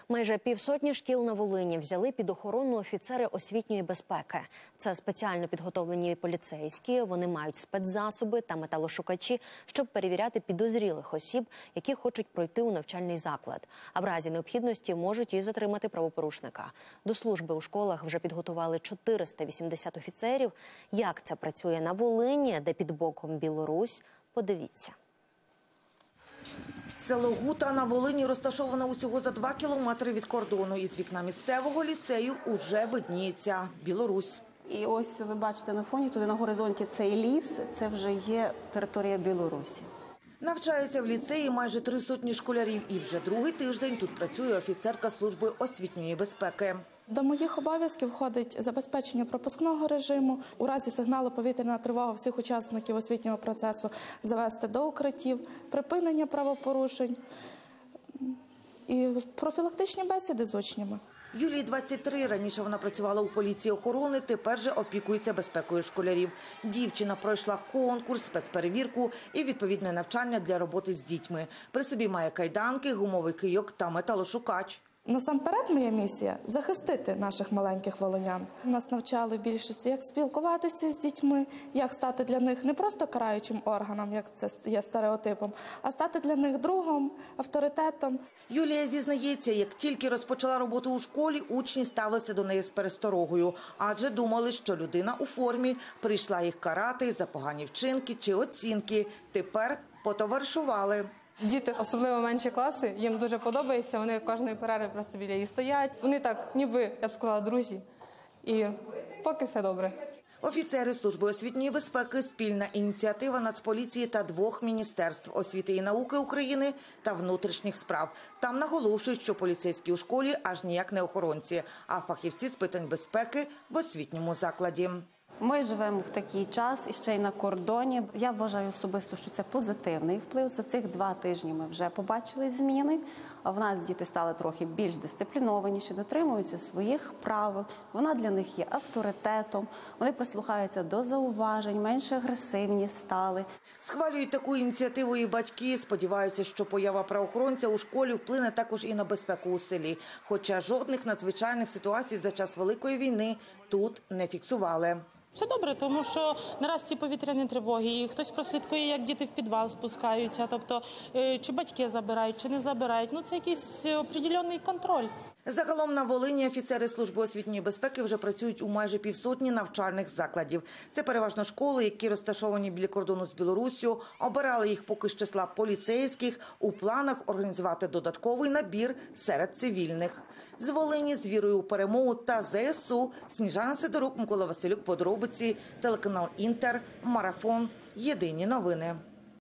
Майже півсотні шкіл на Волині взяли під охорону офіцери освітньої безпеки. Це спеціально підготовлені поліцейські, вони мають спецзасоби та металошукачі, щоб перевіряти підозрілих осіб, які хочуть пройти у навчальний заклад. А в разі необхідності можуть і затримати правопорушника. До служби у школах вже підготували 480 офіцерів. Як це працює на Волині, де під боком Білорусь, подивіться. Село Гута на Волині розташоване усього за 2 кілометри від кордону. Із вікна місцевого ліцею уже видніється Білорусь. І ось ви бачите на фоні, туди на горизонті цей ліс, це вже є територія Білорусі. Навчається в ліцеї майже 300 школярів. І вже другий тиждень тут працює офіцерка служби освітньої безпеки. До моїх обов'язків входить забезпечення пропускного режиму. У разі сигналу повітряна тривога всіх учасників освітнього процесу завести до укриттів, припинення правопорушень і профілактичні бесіди з учнями. Юлії 23. Раніше вона працювала у поліції охорони, тепер же опікується безпекою школярів. Дівчина пройшла конкурс, спецперевірку і відповідне навчання для роботи з дітьми. При собі має кайданки, гумовий кийок та металошукач. Насамперед моя місія – захистити наших маленьких волинян. Нас навчали в більшості, як спілкуватися з дітьми, як стати для них не просто караючим органом, як це є стереотипом, а стати для них другом, авторитетом. Юлія зізнається, як тільки розпочала роботу у школі, учні ставилися до неї з пересторогою, адже думали, що людина у формі прийшла їх карати за погані вчинки чи оцінки. Тепер потоваришували. Діти, особливо менші класи, їм дуже подобається, вони кожної перерви просто біля її стоять. Вони так, ніби, я б сказала, друзі. І поки все добре. Офіцери служби освітньої безпеки – спільна ініціатива Нацполіції та 2 міністерств – освіти і науки України та внутрішніх справ. Там наголошують, що поліцейські у школі аж ніяк не охоронці, а фахівці з питань безпеки в освітньому закладі. Ми живемо в такий час і ще й на кордоні. Я вважаю особисто, що це позитивний вплив. За цих 2 тижні ми вже побачили зміни. В нас діти стали трохи більш дисциплінованіші, дотримуються своїх правил. Вона для них є авторитетом, вони прислухаються до зауважень, менш агресивні стали. Схвалюють таку ініціативу і батьки. Сподіваються, що поява правоохоронця у школі вплине також і на безпеку у селі. Хоча жодних надзвичайних ситуацій за час Великої війни тут не фіксували. Все добре, тому що нараз ці повітряні тривоги, і хтось прослідкує, як діти в підвал спускаються, тобто чи батьки забирають, чи не забирають. Це якийсь определений контроль. Загалом на Волині офіцери служби освітньої безпеки вже працюють у майже півсотні навчальних закладів. Це переважно школи, які розташовані біля кордону з Білоруссю. Обирали їх поки з числа поліцейських. У планах організувати додатковий набір серед цивільних. З Волині з вірою у перемогу та ЗСУ. Сніжана Сидорук, Микола Василюк, подробиці, телеканал Інтер, Марафон, Єдині новини.